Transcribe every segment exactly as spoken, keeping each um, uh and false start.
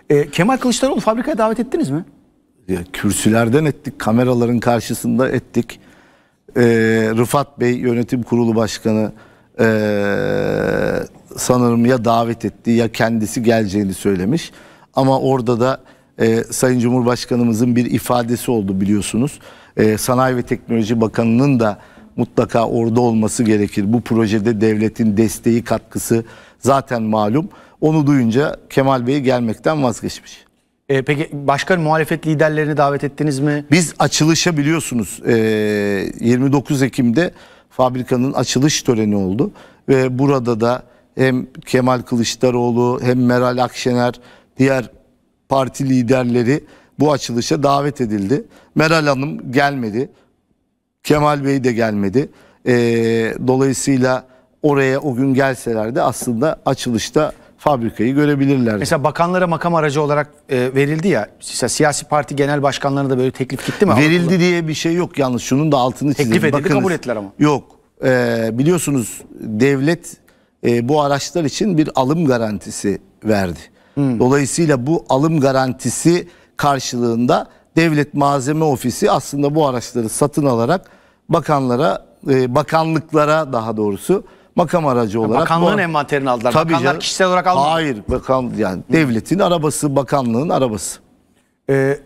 E, Kemal Kılıçdaroğlu fabrikaya davet ettiniz mi? Ya, kürsülerden ettik, kameraların karşısında ettik. Ee, Rıfat Bey yönetim kurulu başkanı ee, sanırım ya davet etti ya kendisi geleceğini söylemiş. Ama orada da e, Sayın Cumhurbaşkanımızın bir ifadesi oldu biliyorsunuz. E, Sanayi ve Teknoloji Bakanı'nın da mutlaka orada olması gerekir. Bu projede devletin desteği, katkısı zaten malum. Onu duyunca Kemal Bey gelmekten vazgeçmiş. E, peki başka muhalefet liderlerini davet ettiniz mi? Biz açılışa biliyorsunuz e, yirmi dokuz Ekim'de fabrikanın açılış töreni oldu. Ve burada da hem Kemal Kılıçdaroğlu hem Meral Akşener, diğer parti liderleri bu açılışa davet edildi. Meral Hanım gelmedi. Kemal Bey de gelmedi. E, dolayısıyla oraya o gün gelseler de aslında açılışta fabrikayı görebilirler. Mesela bakanlara makam aracı olarak e, verildi ya. Mesela siyasi parti genel başkanlarına da böyle teklif gitti mi? Verildi Anadolu? diye bir şey yok yalnız. Şunun da altını çizelim. Teklif edildi, Bakınız, kabul ettiler ama. Yok. E, biliyorsunuz devlet e, bu araçlar için bir alım garantisi verdi. Hmm. Dolayısıyla bu alım garantisi karşılığında Devlet Malzeme Ofisi aslında bu araçları satın alarak bakanlara, e, bakanlıklara daha doğrusu makam aracı olarak. Bakanlığın envanterini aldılar. Tabii Bakanlar canım, kişisel olarak almadı. Hayır, bakan yani hmm. devletin arabası, bakanlığın arabası. Ee,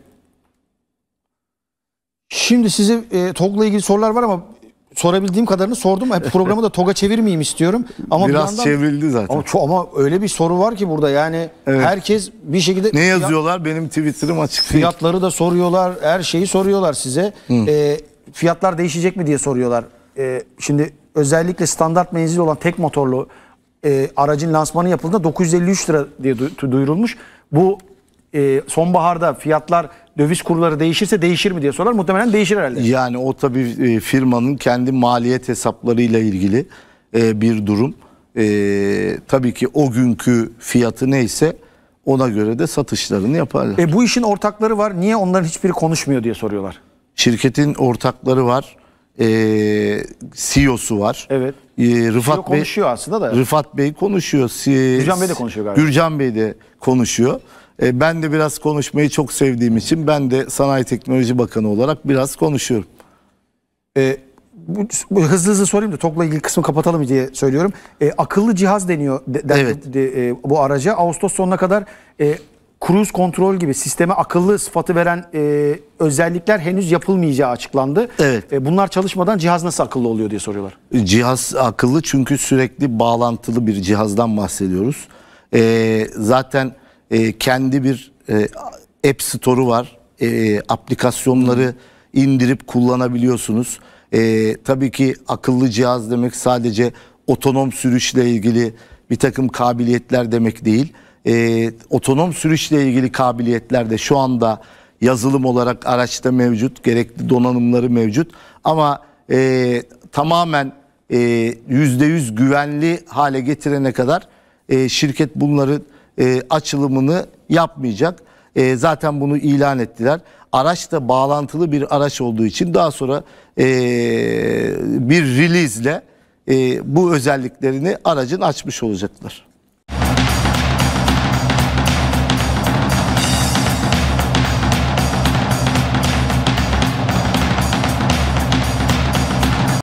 şimdi size e, TOG'la ilgili sorular var ama sorabildiğim kadarını sordum. Hep programı da TOG'a çevirmeyeyim istiyorum. Ama biraz bir yandan, çevrildi zaten. Ama, çok, ama öyle bir soru var ki burada yani evet. Herkes bir şekilde... Ne yazıyorlar? Benim Twitter'ım açık. Fiyatları da soruyorlar. Her şeyi soruyorlar size. E, fiyatlar değişecek mi diye soruyorlar. E, şimdi özellikle standart menzil olan tek motorlu e, aracın lansmanı yapıldığında dokuz yüz elli üç lira diye duyurulmuş. Bu e, sonbaharda fiyatlar, döviz kurları değişirse değişir mi diye sorular. Muhtemelen değişir herhalde. Yani o tabii e, firmanın kendi maliyet hesaplarıyla ilgili e, bir durum. E, tabii ki o günkü fiyatı neyse ona göre de satışlarını yaparlar. E, bu işin ortakları var. Niye onların hiçbiri konuşmuyor diye soruyorlar. Şirketin ortakları var. E, C E O'su var. Evet. E, Rıfat C E O Bey konuşuyor aslında da. Rıfat Bey konuşuyor. Gürcan Bey de konuşuyor galiba. Gürcan Bey de konuşuyor. E, ben de biraz konuşmayı çok sevdiğim için ben de Sanayi Teknoloji Bakanı olarak biraz konuşuyorum. E, bu, bu, hızlı hızlı sorayım da TOG'la ilgili kısmı kapatalım diye söylüyorum. E, akıllı cihaz deniyor de, de, evet. de, e, bu araca. Ağustos sonuna kadar e, cruise kontrol gibi sisteme akıllı sıfatı veren e, özellikler henüz yapılmayacağı açıklandı. Evet. E, bunlar çalışmadan cihaz nasıl akıllı oluyor diye soruyorlar. Cihaz akıllı çünkü sürekli bağlantılı bir cihazdan bahsediyoruz. E, zaten e, kendi bir e, App Store'u var. E, aplikasyonları indirip kullanabiliyorsunuz. E, tabii ki akıllı cihaz demek sadece otonom sürüşle ilgili bir takım kabiliyetler demek değil. E, otonom sürüşle ilgili kabiliyetler de şu anda yazılım olarak araçta mevcut, gerekli donanımları mevcut. Ama e, tamamen yüzde yüz güvenli hale getirene kadar e, şirket bunları e, açılımını yapmayacak. E, zaten bunu ilan ettiler. Araç da bağlantılı bir araç olduğu için daha sonra e, bir release ile e, bu özelliklerini aracın açmış olacaklar.